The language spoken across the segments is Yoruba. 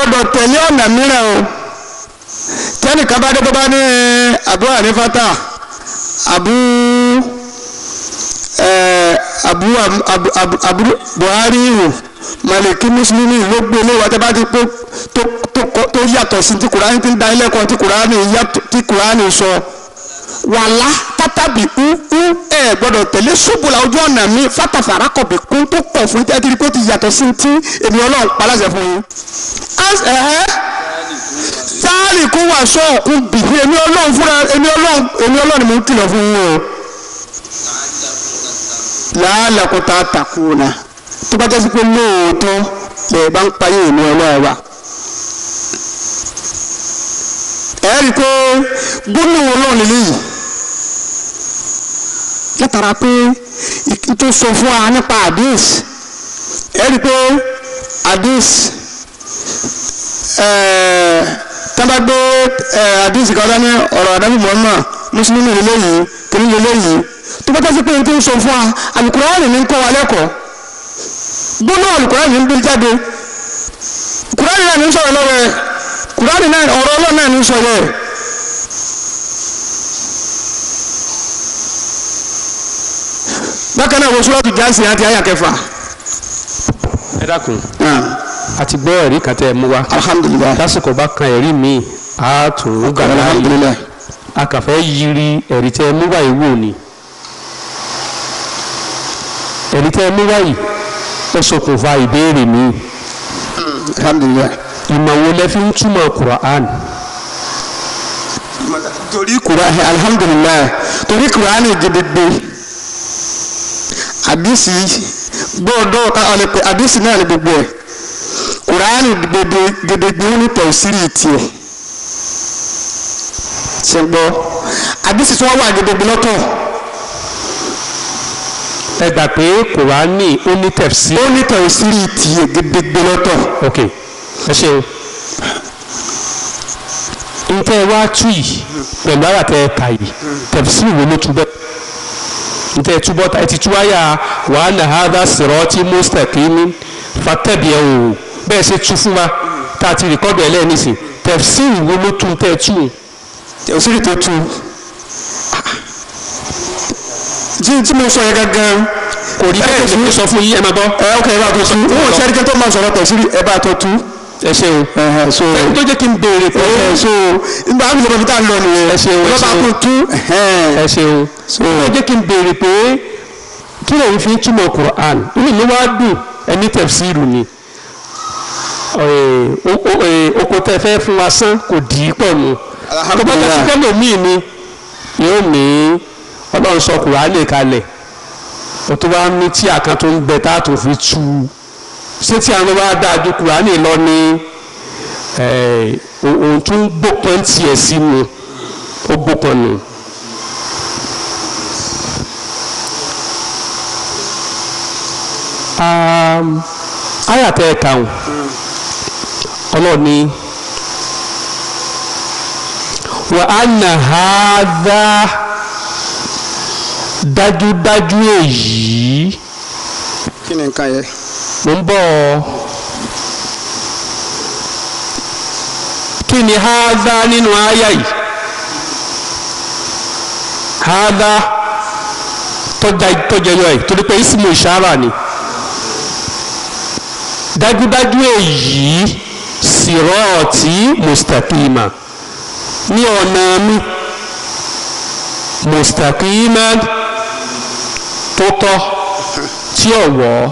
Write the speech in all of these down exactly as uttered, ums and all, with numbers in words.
gbọ́dọ̀ tẹ̀lé ọ̀nà mìíràn o tẹ́nìkan bá dé tó bá ní Abu Hanifata abu abu abu abu abu Buhari o Maliki Muslimi ló gbé ilé wa tẹ́ bá ti pé tó tó yàtọ̀ sí ti Kùránì ti ń da ilé kan ti Kùránì yàtọ̀ ti Kùránì sọ wàlá tátàbí ń ń ẹ gbọ́dọ̀ tẹ̀lé ṣubúlà ojú ọ̀nà mi fátàfàrà kọ̀bì kún tó pọ̀ fún tẹ́tí rí pé ó ti yàtọ̀ sí ti èmi Ọlọ́run paláṣẹ fún yín. sáàlì kún wà sọ òkun bì í èmi Ọlọ́run fúnra èmi Ọlọ́run èmi Ọlọ́run ni mo ń kìlọ̀ fún yín o. làálàá kó tá a takùn náà tó bá jẹ́ sí pé lóòótọ́ lè bá ń payé èmi Ọlọ́run wa. ẹ rí i pé gbólóhùn Ọlọ́run lélẹ́yìí látara pé tó sọ fún wa nípa hadith ẹ rí i pé hadith tábàgbé hadith kan dání ọ̀rọ̀ àdábì Muhammad Mùsùlùmí lélẹ́yìí kìíní lélẹ́yìí tó bá jẹ́ sí pé tó sọ fún wa Al-Qur'ani ní ń kọ́ wa lẹ́kọ̀ọ́ gbólóhùn Al-Qur'ani ń bí jáde Qur'ani náà ní ń sọ̀rọ̀ lọ́wọ́ ẹ̀ Qur'ani náà ọ̀rọ̀ Ọlọ́run náà ní ń sọ̀rọ̀ ẹ̀. bákan náà wo Suratu Jamiu àti àyà kẹfà. ẹ dákun àti gbọ́ ẹ̀rí kan tẹ́ ẹ mú wa. alhamdulilayi. lásìkò bá kan ẹ̀rí mi á tún gbàgbá yìí. alhamdulilayi. a kà fẹ́ yiri ẹ̀rí tẹ́ ẹ mú wá yìí wò ni. ẹ̀rí tẹ́ ẹ mú wá yìí ó ṣokùnfà ìbéèrè mi. alhamdulilayi. ìmọ̀ wo lẹ fi ń túmọ̀ Qur'an. torí Qur'an alhamdulilayi torí Qur'an gidigbe hadisi gbọ́dọ̀ ká ọ̀lẹ́ pé hadisi náà ni gbogbo ẹ̀ Qur'an gidigbe ní tẹ̀síìrì tiẹ̀ ṣe gbọ́ hadisi tí wọ́n wà gidigbe lọ́tọ̀. ẹ gbà pé Qur'an ó ní tẹ̀síìrì. ó ní tẹ̀síìrì tiẹ̀ gidigbe lọ́tọ̀. ok ẹ ṣeun ntẹ wá tú yìí pẹ̀lú àyà tẹ ká yìí tẹ̀síìrì wo ló tú bẹ́ẹ̀ ntẹ túbọ̀ ẹ ti tú àyà wa anna hadha sirati mustaqimin fattabi'uhu bẹ́ẹ̀ ṣe tú fún wa tá a ti rìkọ́dù ẹ̀ lẹ́ẹ̀nísìn tẹ̀síìrì wo ló tú tẹ̀ tú. tẹ̀síìrì tó tú tí mo sọ yẹn gangan kò rí bẹ́ẹ̀ ló sọ fún yín ẹ máa bọ́. ẹ ok ẹ bá tó tú wọn ò sẹ́ni kí tó máa sọ̀rọ̀ tẹ̀síìrì ẹ bá tó tú. ẹ ṣeun so ẹ tó jẹ́ kí n béèrè pé so nígbà àwọn ìjọba tá a lọ nìyẹn ẹ ṣeun ẹ lọ́ba kò tú ẹ ṣeun so ẹ jẹ́ kí n béèrè pé kí lóun fi ń túmọ̀ Qur'an inú mi wá dùn ẹni tẹ̀síìrù ni oko tẹ fẹ́ fún wa sán kò dì í pọ̀ nù tó bá tẹ̀sí kẹ́lò míì ni yóò ní Ọlọ́run sọ Qur'an kalẹ̀ o tó bá ní tí àkàn tó ń bẹ tá a tó fi tú ṣé tí àwọn bá dáa ju Kùránì lọ ní òun tún gbópọn tiẹ̀ sínú ó gbópọn nù. ayàtẹ̀ ẹ̀ka ò ọlọ́ọ̀ni wa anna hadha dájúdájú èyí. kí ni nǹkan yẹn. mo ń bọ̀ ọ́ kí ni hadha nínú àyà yìí hadha tọ́jẹyọ ẹ̀ torí pé ismu ìṣàrà ni dájúdájú èyí sirati mustaqima ní ọ̀nà mi mustaqima tó tọ́ tí ọ̀wọ́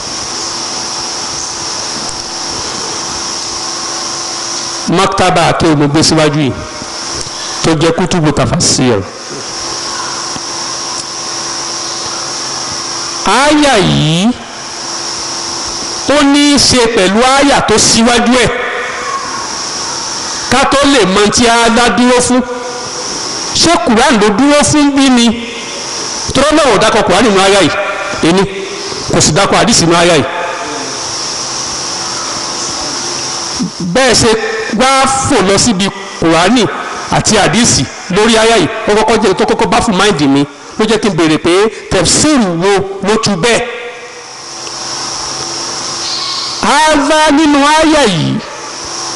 maktaba àti olùgbé síwájú yìí tó jẹ́ kútùbù tafasir. àyà yìí ó ní í ṣe pẹ̀lú àyà tó síwájú ẹ̀ ká tó lè mọ tí a dá dúró fún ṣé Kùránì ló dúró fún bí ni tọ́lọ́ náà ò dákọ̀ Kùránì nínú àyà yìí ẹni kò sì dákọ̀ àdìsí nínú àyà yìí bẹ́ẹ̀ ṣe wá fò lọ síbi Kùránì àti àdìsí lórí àyà yìí ó kọ́kọ́ jẹ́ tó kọ́kọ́ bá fún máìndì mi ló jẹ́ kí n béèrè pé tẹ̀síìrì wo ló tu bẹ́ẹ̀. ààbá nínú àyà yìí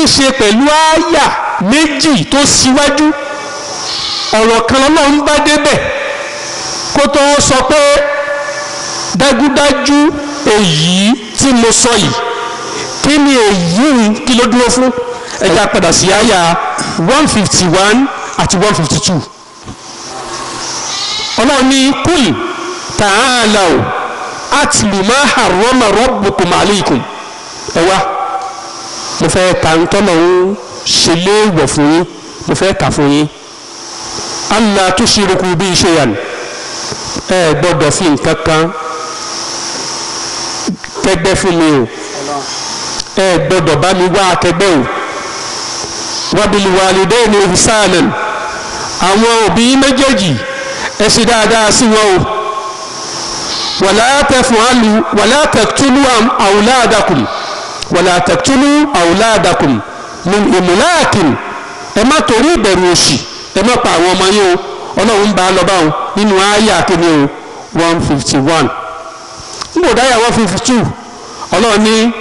í ṣe pẹ̀lú àyà méjì tó síwájú ọ̀rọ̀ kan lọ́lọ́run bá débẹ̀ kó tó sọ pé dájúdájú èyí tí mo sọ yìí kí ni èyí kí ló dúró fún ẹja padà sí àyà one fifty one àti one fifty two ọlọ́run ní kúl ta'alaw atlu ma harrama rabbukum alaykum ẹ wá mo fẹ́ ka ń tọ́nà ń ṣe léèwọ̀ fún yín mo fẹ́ kà fún yín alla tushriku bi shay'an ẹ gbọ́dọ̀ fi nǹkan kan kẹgbẹ́ fún mi o ẹ gbọ́dọ̀ bá mi wá akẹgbẹ́ o wa bil walidayni ihsanan àwọn òbí méjèèjì ẹ ṣe dáadáa sí wọn o wala taf'alu wala taqtulu awladakum wala taqtulu awladakum min imlakin ẹ má torí ìbẹ̀rù òṣì ẹ má pa àwọn ọmọ yín o ọlọ́run ń bá a lọ báwọn nínú àyà kìíní o one fifty one níbo dáyà one fifty two ọlọ́run ní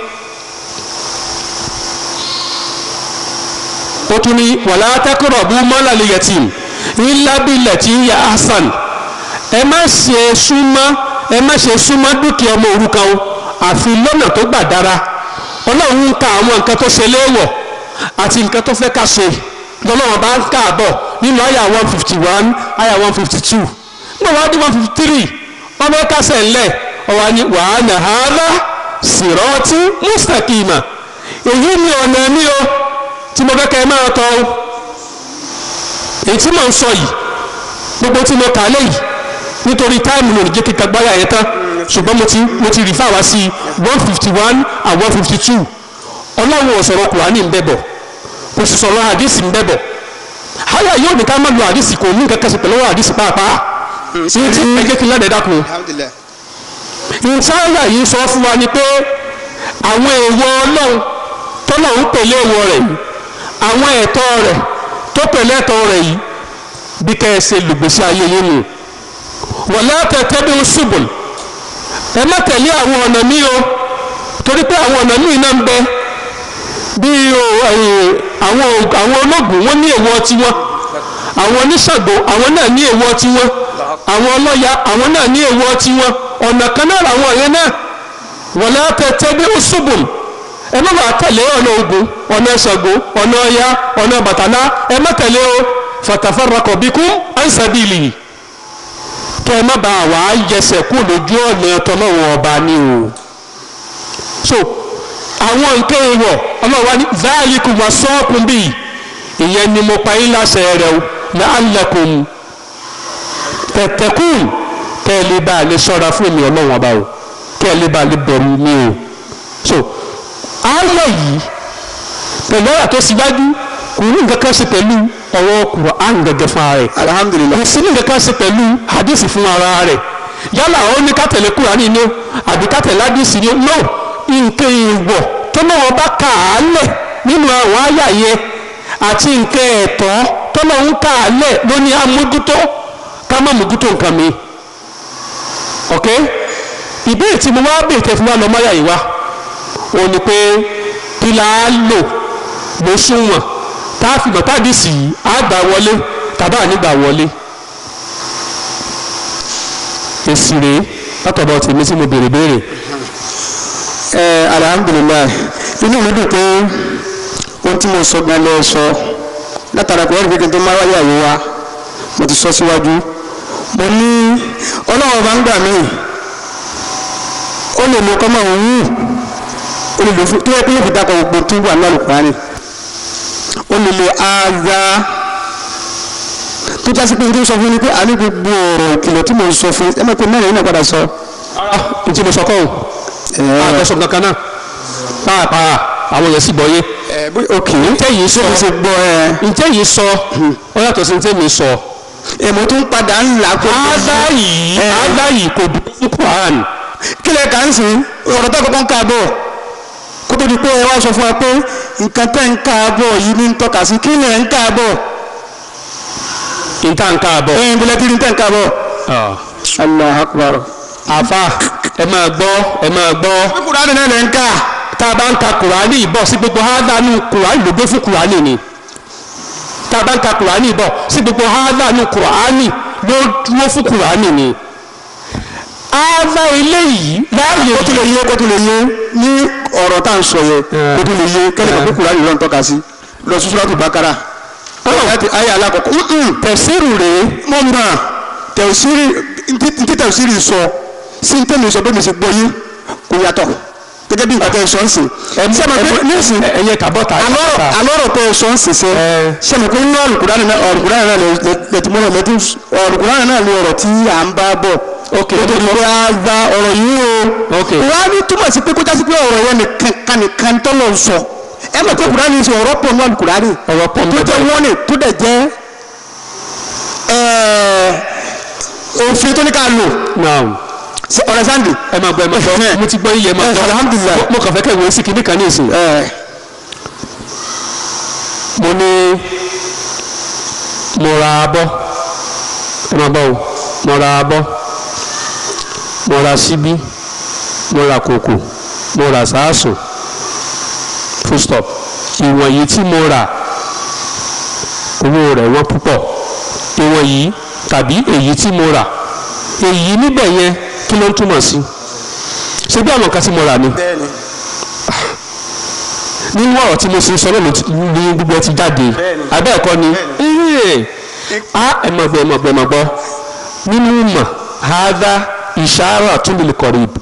ó tún ní wala taqrabu malal yatim illa billati hiya ahsan ẹ má ṣe súnmọ́ ẹ má ṣe súnmọ́ dúkìá ọmọ òrukàn o àfi lọ́nà tó gbà dára ọlọ́run ń ka àwọn nǹkan tó ṣe léèwọ̀ àti nǹkan tó fẹ́ ká ṣe lọ́lọ́run bá ń kà bọ̀ nínú àyà one fifty one àyà one fifty two nígbà wàá di one fifty three wọ́n fẹ́ kásẹ̀ ńlẹ̀ ọ̀wá ni wa anna hadha sirati mustaqima èyí ni ọ̀nà mi o tí mo fẹ́ kẹ́ ẹ máa tọ́ o èyí tí mò ń sọ yìí gbogbo tí mo kà lẹ́yìn nítorí táìmù lòdì jẹ́ kíkà gbáyà yẹn tán ṣùgbọ́n mo ti mo ti rí fáwa sí one fifty one and one fifty two ọlọ́run ò sọ̀rọ̀ kùránì ń bẹ̀ bọ̀ kò sì sọ̀rọ̀ àdìsí ń bẹ̀ bọ̀ háyà yóò ní ká má lo àdìsí kò ní nǹkan kan ṣe pẹ̀lú àdìsí pàápàá ṣé tí ẹ jẹ́ kí ládàá dákun. ìtayà yìí sọ fún wa ni pé àwọn èèwọ̀ ọlọ́run tọ́lọ́run pèlè èèwọ̀ rẹ̀ yìí àwọn ẹ̀tọ́ rẹ̀ tó pèlè ẹ̀tọ́ rẹ̀ yìí bí kẹ́ ẹ ṣe lùgbèsè ayé yín nù wala tattabi'u subul ẹ má tẹ̀lé àwọn ọ̀nà míì o torí pé àwọn ọ̀nà míì náà ń bẹ bí àwọn àwọn ológun wọn ní èèwọ̀ tiwọn àwọn oníṣàgbò àwọn náà ní èèwọ̀ tiwọn àwọn ọlọ́ya àwọn náà ní èèwọ̀ tiwọn ọ̀nà kan náà làwọn yẹn náà wala tattabi'u subul ẹ má bàa tẹ̀lé ọ̀nà Ògún ọ̀nà Ṣàngó ọ̀nà Ọya ọ̀nà Bàtálá ẹ má tẹ̀lé o fatafarraqa bikum an sabilihi kẹ́ ẹ má bàa wà á yẹsẹ̀ kú lójú ọ̀nà tọ́lọ́wọ́n ọba ni o so àwọn nǹkan èèwọ̀ ọlọ́wà ní zalikum wasaakum bíi ìyẹn ni mo pa yín láṣẹ rẹ̀ o la'allakum tattaqun kẹ́ ẹ lè bá a lè ṣọ́ra fún mi ọlọ́wọ́n ọba o kẹ́ ẹ lè bá a lè bẹ̀rù mi o so ayé yìí pẹ̀lú ọ̀rọ̀ tó síwájú kò ní nǹkan kan ṣe pẹ̀lú ọ̀rọ̀ Qur'an gẹ́gẹ́ fún ara rẹ̀ alhamdulillah kò sí ní nǹkan kan ṣe pẹ̀lú hadith fún ara rẹ̀ yálà ó ní ká tẹ̀lé Qur'an ní àbí ká tẹ̀lé hadith ní no nǹkan ìwọ̀ tó náà bá kà á lẹ̀ nínú àwọn àyà yẹn àti nǹkan ẹ̀tọ́ tó náà ń kà á lẹ̀ ló ní amójútó ká má mójútó nǹkan mi ok ìbéèrè tí mo wá bèèrè tẹ̀ fún wa lọ́mọ àyà yìí wá ó ní pé kí la á lò ló súnwọ̀n tá a fi bàtà dì sí àgbà wọlé tàbí ànígbà wọlé èsì rèé látọ̀dọ̀ tèmi tí mo béèrè béèrè. ẹ alhamdulilayi inú mi dùn pé ohun tí mo sọ gan lẹ sọ látara pé wọ́n rí kékeré tó máa wáyé àyè wa mo ti sọ síwájú mo ní ọlọ́run bá ń gbà mí ó lè mú kọ́mọ̀ òun wù ó lè lò fún tó yẹ kó yẹ fi dákọ̀ gbogbo tó wà ní Al-Qur'ani ó lè lo ága tó jásí pé tó sọ fún mi pé àní gbogbo ọ̀rọ̀ ìkìlọ̀ tí mo sọ fún ẹ mọ̀ pé mẹ́rin yìí náà padà sọ. n tí mo sọ kọ́ ò àgbẹ̀sọ̀ kankan náà pàápàá àwọn yẹn sì gbọ́ yé. ok ntẹ́ yìí sọ ntẹ́ yìí sọ ó yàtọ̀ sí ntẹ́ mi sọ. èmo tó ń padà ń là kó. ága yìí ága yìí kò dùn ní Quran. kílẹ̀ kà ń sìn ọ̀rọ̀ tó kọ́kọ́ ń ká bọ̀ kó tó di pé ẹ wá sọ fún wa pé nǹkan tẹ́ ń ká bọ̀ yìí ní ń tọ́ka sí kílẹ̀ ń ká bọ̀. nta ń ká bọ̀. ẹ̀ ń bilẹ̀ kí ni tẹ́ ń ká bọ̀. Allahu Akbar. àfa ẹ máa gbọ́ ẹ máa gbọ́. Kùránì náà lẹ́ ń ká tá a bá ń ka kùránì ìbọ̀ sí gbogbo hádánù kùránì ló gbé fún kùránì ni tá a bá ń ka kùránì ìbọ̀ sí gbogbo hádánù kùránì ló dúró fún kùránì ni. Ava eléyìí láàyè kó tó lè yé kó tó lè yé ní ọ̀rọ̀ tá à ń sọ yẹ kó tó lè yé kẹ́lẹ́ kó kùránì lọ́n tọ́ka sí lọ sí Zumratu Bakara láti ayé alákọ̀ọ́kọ́ tẹ̀síìrì rèé mọ́ mi náà tẹ̀síìrì ntí tẹ̀síìrì sọ sí ntẹ́mi sọ bẹ́ẹ̀ mi sì gbọ́ yé kò yàtọ̀ gẹ́gẹ́ bí nǹkan tẹ̀ sọ ń sìn sẹ́mi pé nísìn ẹ̀yẹ kàbọ̀tà alọ́rọ̀ tẹ̀ sọ ń sìn sẹ́ sẹ́mi pé nínú Al-Qur'ani náà Al-Qur'ani náà lẹ́tìmọ́lẹ̀ lẹ́tì Al-Qur'ani náà ní ọ̀rọ̀ tí à ń bá bọ̀ ok tó tó pé a gba ọ̀rọ̀ yìí o ok Kùránì túmọ̀ sí pé kó jásí pé ọ̀rọ̀ yẹn nìkan nìkan tó lọ sọ ẹ mọ̀ pé Kùránì sọ ọ̀rọ̀ pọ̀ náà Kùránì ọ̀rọ̀ pọ̀ tó jẹ́ wọ́n ní tó dẹ̀ jẹ́ òfin tó ní ká lò now ọ̀rẹ́ sáǹdì. ẹ máa gbọ́ ẹ máa gbọ́ mo ti gbọ́ iye máa gbọ́ alhamdulilayi mo kàn fẹ́ kẹ́ ìwé sí kinní kan ní ìsìn mo ní mo ra abọ́ ẹ máa bọ́ o mo ra abọ́ mo ra síbí mo ra kòkò mo ra sàásùn full stop ìwọ̀n yìí tí mo rà owó rẹ̀ wọ́n púpọ̀ ìwọ̀n yìí tàbí èyí tí mo rà èyí níbẹ̀ yẹn kí ló ń túmọ̀ sí ṣé bí àwọn kan tí mo rà ni nínú ọ̀rọ̀ tí mo sì sọ náà ní gbogbo ẹ ti jáde abẹ́ ẹ̀kọ́ ni ẹ mọ̀ gbọ́ ẹ mọ̀ gbọ́ ẹ mọ̀ gbọ́ nínú mọ̀ hadha isharatun lil qarib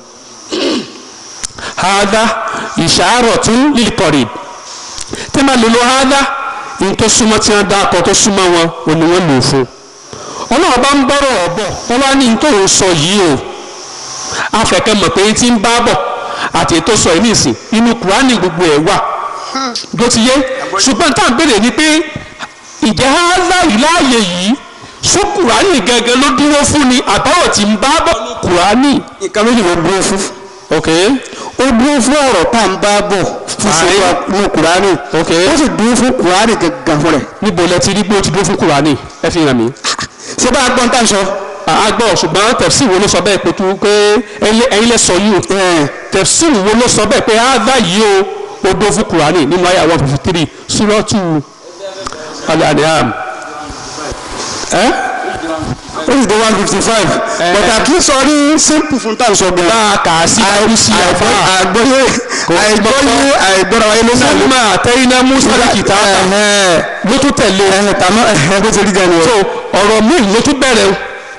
hadha isharatun lil qarib tí máa lò lọ hadha ní tó súnmọ́ tí wọ́n dá akọ tó súnmọ́ wọn ò ní wọ́n lò fún ọlọ́run bá ń bọ́rọ̀ ọ̀bọ̀ wọ́n wá ní ní tó ń sọ yìí o afẹ̀kẹ́ mọ̀ pé tí ń bá bọ̀ àti ètò sọ yìí nìsín inú Kùránì gbogbo ẹ̀ wà bó ti yé ṣùgbọ́n tá à ń béèrè ni pé ìjẹ́ aláì láàyè yìí sún Kùránì gẹ́gẹ́ ló dúró fún ni àbáwọ̀ tí ń bá bọ̀ ní Kùránì. nǹkan méjì ló dúró fún. ok ó dúró fún ọ̀rọ̀ tá à ń bá bọ̀ fún sèwà ní Kùránì. ok ó sì dúró fún Kùránì gẹ́gẹ́ fún rẹ̀. níbo lẹ ti rí pé ó ti dúró fún Kùránì ẹ fi hàn mí. ṣé bá a gbọ́n tá à ń sọ. agbọ́ ṣùgbọ́n tẹ̀sí wo ló sọ bẹ́ẹ̀ pé pé ẹ̀yin lẹ sọ yìí o tẹ̀sí wo ló sọ bẹ́ẹ̀ pé áádá yìí o ó dó fún Kùránì nínú àyà one fifty three Zumratu Al-An'am ẹ́ ó sì dé one fifty five but at least sọ ní simple fún táwọn sọ gan. bá a kà á sí àìrí sí àìfà àgbọ́yé àìgbọ́yé àìgbọ́ra wáyé ló sàn. sọ́nà àtẹ́yìnà Musa kìtà ló tún tẹ̀lé tàmọ́ bó ti rí gan ni o. so ọ̀rọ̀ míì ló tún bẹ̀rẹ̀ o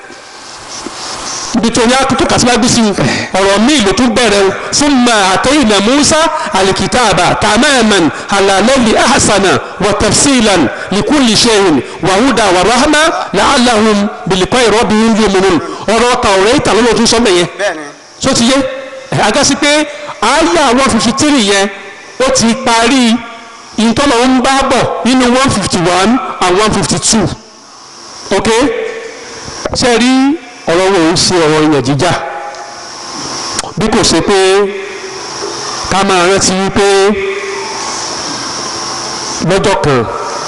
ibi tó ní akutu kasibagu sí ọ̀rọ̀ míì ló tún bẹ̀rẹ̀ o summa àtẹ́yìnà Musa alikitaba tamaman alalẹ́li ahasana wa tafsilan likulli shay'in wa huda wa rahma la'allahum biliqa'i rabbihim yu'minun ọ̀rọ̀ tàwọ̀rẹ́ ìtàlọ́ ló tún sọ mẹ́yẹ tó ti yé agasi pé àyà one fifty three yẹn ó ti parí ìtọ́lọ̀ ń bá bọ̀ nínú one fifty one and one fifty two ok ṣe rí ọ̀rọ̀ wo ń ṣe ọ̀rọ̀ ìyàn jíjà bí kò ṣe pé ká máa rántí wípé lọ́jọ́ kan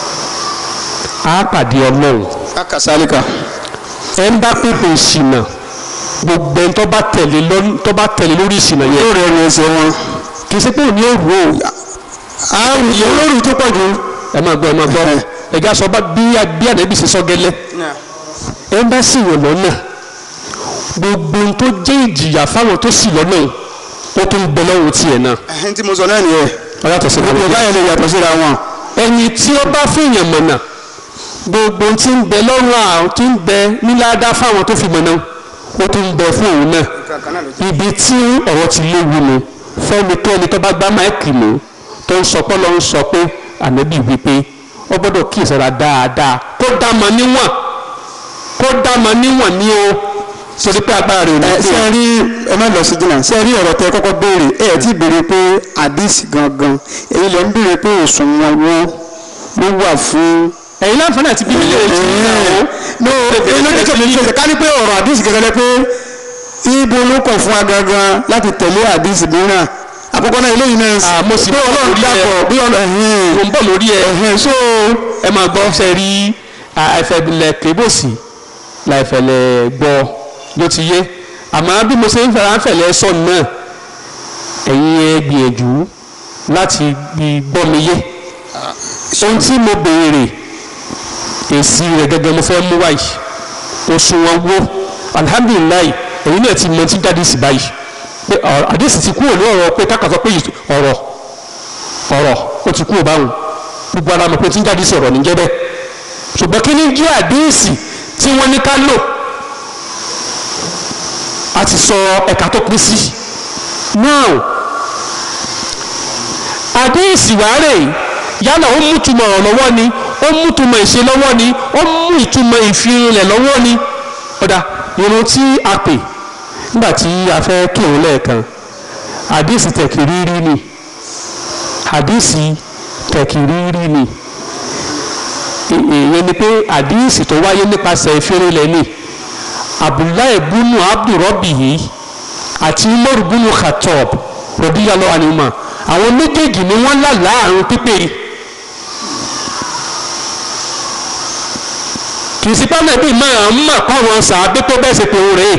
á pàdé Ọlọ́run. akasálíkà. ẹ ń bá pèpè ìṣìnà gbogbo ẹni tó bá tẹ̀lé tó bá tẹ̀lé lórí ìṣìnà yẹn. yóò rẹ ẹni ẹsẹ̀ wọn. kì í ṣe pé òní òru o. àrùn yìí olórí tó pọ̀ jù. ẹ máa gbọ́ ẹ máa gbọ́ ẹ̀gá sọ bá bí bí ànábì ṣe sọ gẹ́lẹ́. ẹ ń bá sì wọ̀ lọ́nà gbogbo tó jẹ́ ìjìyà fáwọn tó sì lọ́nà ó tún bẹ lọ́wọ́ tiẹ̀ náà. ẹni tí mo sọ náà nìyẹn. ọ̀yàtọ̀ sí gbogbo báyìí lè yàtọ̀ síra wọn. ẹni tí ó bá fìyàn mọ̀nà gbogbo tí ń bẹ lọ́rùn àwọn tí ń bẹ níláàdá fáwọn tó fi mọ̀nà ó tún bẹ fún òun náà. ibi tí ọ̀rọ̀ ti léwu ni fẹ́nikẹ́ni tó bá gbá máìkì mú tó ń sọ pé lọ́ ń sọ pé ànábì wípé ó gbọ́dọ̀ kíyèsára dáadáa kó dá mọ níwọ̀n kó dá mọ níwọ̀n ní o sori pé agbára rẹ ò ní pé. ṣe rí ẹ má lọ sí jìnnà ṣe rí ọ̀rọ̀ tẹ kọ́kọ́ béèrè ẹ ẹ̀ tí ì béèrè pé àdìsí gangan èyí lẹ ń béèrè pé òṣùwọ̀n wọn ló wà fún. ẹ̀yin láǹfààní àti bíbí lè jí ìyàwó. no èyí ló ní kí n ṣe ká ní pé ọ̀rọ̀ àdìsí gangan lẹ pé ibo ló kọ̀ fún wa gangan láti tẹ̀lé àdìsí mìíràn àkọ́kọ́ náà eléyìí náà sì. àmọ́ sì bọ́ lórí ẹ bí ọlọ́run mo ń bọ̀ lórí ẹ so ẹ máa gbọ́ ṣe rí àìfẹ̀lẹ̀ kébòsì láìfẹ̀lẹ̀ gbọ́ ló ti yé àmọ́ bí mo ṣe ń fẹ́ràn fẹ̀lẹ́ sọ náà ẹ̀yin ẹ gbìyànjú láti gbọ́ mi yé ohun tí mo béèrè èsì rẹ̀ gẹ́gẹ́ mo fẹ́ mú wáyé òṣùwọ̀n wo alhamdulilayi èyí náà ti mọ tí jáde sí báyìí pé àdéhùn ti kúrò ní ọ̀rọ̀ pé kákàtọ́ pé ọ̀rọ̀ ọ̀rọ̀ ó ti kúrò báwọn gbogbo ara mọ̀ pé tí jáde sí ọ̀rọ̀ níjẹ́ bẹ́ẹ̀ ṣùgbọ́n kí ni jẹ́ àdéhùn tí wọ́n ní ká lò a ti sọ ẹ̀ka tó pín sí now àdéhùn wàárẹ̀ yálà ó mú ìtumọ̀ ọ̀rọ̀ lọ́wọ́ ni ó mú ìtumọ̀ ìṣe lọ́wọ́ ni ó mú ìtumọ̀ ìfirinlẹ̀ lọ́wọ́ ni ọ̀dà irun tí a pè nígbà tí a fẹ́ kírun lẹ́ẹ̀kan àdéhùn tẹ̀kìrírí ni àdéhùn tẹ̀kìrírí ni ìyẹn ni pé àdéhùn tó wáyé nípasẹ̀ ìfirinlẹ̀ ni Abdullahi bunu Abdurrabbihi àti Umar bunu Khattab radiyallahu anhuma àwọn méjèèjì ni wọ́n lálàá àrùn pípé kì í sí pálẹ̀ bíi máa ń mà kọ́ àwọn sàábé tó bẹ́ẹ̀ ṣe pé òun rèé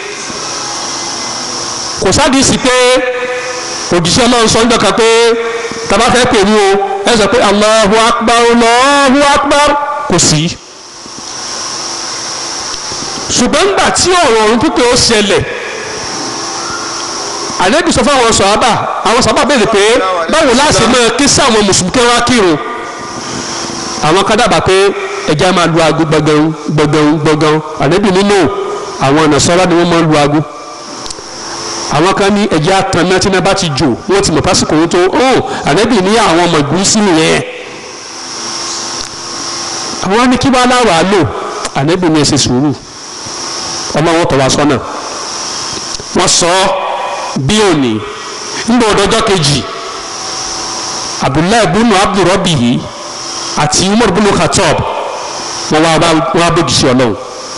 kò sáàdì sí pé òjíṣẹ́ Ọlọ́run sọ nígbà kan pé tàbá fẹ́ pè ní o ẹ sọ pé Allahu Akbar Allahu Akbar kò sí ṣùgbọ́n nígbà tí ọ̀rọ̀ ọ̀run pípé ó ṣẹlẹ̀ àlébì sọ fún àwọn sọ̀hábà àwọn sọ̀hábà béèrè pé báwo láti máa kí sí àwọn mùsùlùmí kí wọ́n á kírun àwọn kan dábàá pé ẹja máa lu aago gbọ̀ngàn gbọ̀ngàn gbọ̀ngàn àlébì nínú àwọn Nasara ni wọ́n máa ń lu aago àwọn kan ní ẹja tanná tí náà bá ti jò wọ́n ti mọ̀ pásìkò wọn tó ó àlébì ní àwọn ọmọ ìgbésí nìyẹn àwọn ní kí wọ́n aláwàá lò àlébì ní ẹsẹ̀ sùúrù ọmọ wọn tọ̀ wá sọ́nà wọ́n sọ ọ́ bí òní nígbà ọdọọjọ́ kejì Abdullahi bunu Abdurrabbihi àti Umar bunu Khattab wọn wá wá bójú sí Ọlọ́run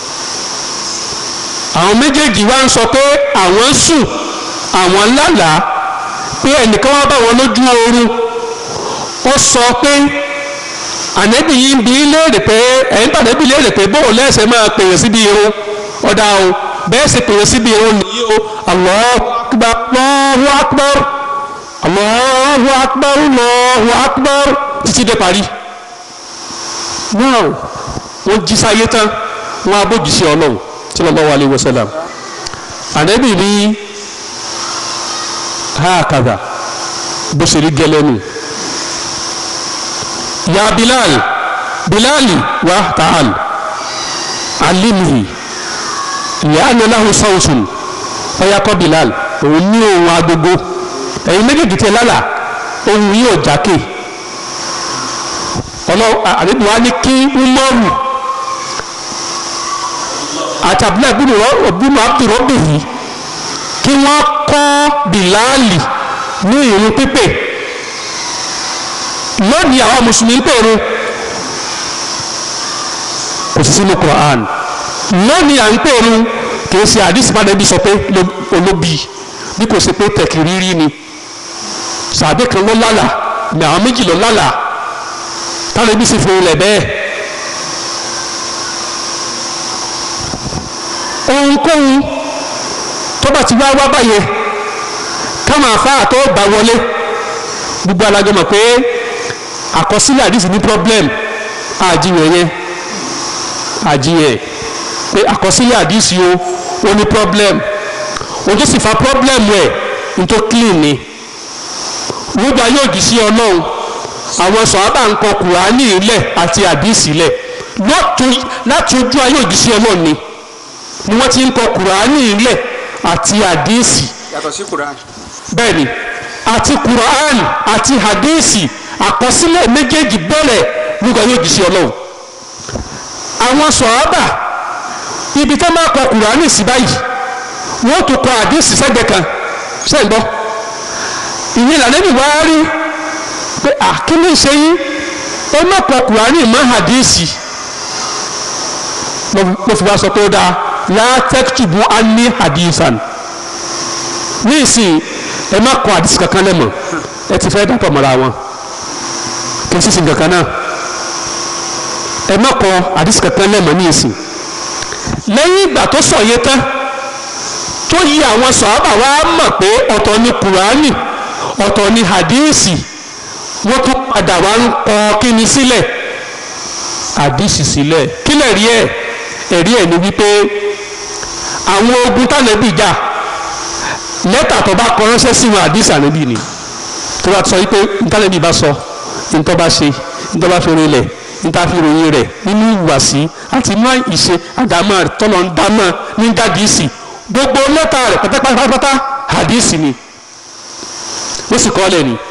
àwọn méjèèjì wá ń sọ pé àwọn sùn àwọn lálàá pé ẹnìkan wá bá wọn lójú oorun ó sọ pé ànẹ́bì yìí ń bi léèrè pé ẹ̀yìn tàbí bí léèrè pé bóun lẹ́sẹ̀ máa pèrè síbi irun ọ̀dà o bẹ́ẹ̀ sì pèrè síbi irun nìyí o Allahu akbar Allahu akbar Allahu akbar Allahu akbar títí dé parí. náà wọ́n jí sáyé tán wọ́n abójú sí Ọlọ́run sallallahu alaihi wasallam ànẹ́bì ní hákàdà bó ṣe rí gẹ́lẹ́nu ya Bilal Bilali wa ta'al alimhi ìyáàna lahu sawtun ọyakọ Bilal òun ní ohun agogo ẹ̀yin méjèèjì tẹ lálà ohun yìí ò jákè ọlọ́wọ́ àdébù wa ní kí Umaru àti Abdullahi bínú Abdurrabbihi kí wọ́n kọ́ Bilali ní ìrun pípé lónìí àwọn mùsùlùmí ń pèrò kò sí sínú Quran lónìí à ń pèrò kì í ṣe àdìsí padà bí sọ pé olóbi bí kò ṣe pé tẹ̀kìrírí ni sàbẹ̀ kan ló lálà ní àwọn méjì ló lálà táwọn ẹbí sì fi ilẹ̀ bẹ́ẹ̀ ohunkóhun tó bá ti wá wá báyẹn káwọn àfáà tó bá wọlé gbogbo alájọ mọ̀ pé àkọsílẹ̀ àdìsí ní problem àjíyàn yẹn àjíyàn pé àkọsílẹ̀ àdìsí o ó ní problem o tó sì fa problem rẹ̀ nítorí clean ni gbogbo ayé òjì sí Ọlọ́run àwọn sọ̀hábà ń kọ Kùránì ilẹ̀ àti àdìsí ilẹ̀ láti ojú ayé òjì sí Ọlọ́run ni ni wọ́n ti ń kọ Kùránì ilẹ̀ àti àdìsí yàtọ̀ sí Kùránì bẹ́ẹ̀ ni àti Kùránì àti àdìsí àkọsílẹ̀ méjèèjì bẹ̀rẹ̀ nígbà yóò jí sí Ọlọ́run àwọn sọ̀hábà ibi tó máa kọ Kùránì sí báyìí wọ́n tó kọ àdìsí sẹ́gbẹ̀ kan sẹ́gbọ́ ìyẹn ìlànà ìwà rí pé àkíní ṣe yín ó má kọ Kùránì mọ́ àdìsí mo fi wá sọ pé ó dáa látẹ́kítùbù á ní àdìsàn ní ìsìn ẹ má kọ àdìsí kankan lẹ́mọ̀ ẹ ti fẹ́ dàpọ̀ mọ́ra wọn kì í sísìn kankan náà ẹ má kọ àdìsí kankan lẹ́mọ̀ ní ìsìn lẹ́yìn ìgbà tó sọ yé tán tó yí àwọn sọ̀hábà wá mọ̀ pé ọ̀tọ̀ ni Kùránì ọ̀tọ̀ ni hadíìsì wọ́n tún padà wá ń kọ kíni sílẹ̀ hadíìsì sílẹ̀ kílẹ̀ rí ẹ̀ ẹ̀rí ẹ̀ ni wípé àwọn ogun tánàbì jà lẹ́tà tó bá kọ ránṣẹ́ sí wọn hadíìsì ànábì ni tó bá sọ wípé ntánàbì bá sọ ntọ́ bá ṣe ntọ́ bá fi rinlẹ̀ níta fi ròyìn rẹ̀ nínú ìwàsí àti inú ìṣe àdámọ́ tọ́lọ̀ ń dámọ́ ní dádìísì gbogbo lẹ́tà rẹ̀ pátápátá hadíìsì ni wọ́n sì kọ́ ọ́ lẹ́nu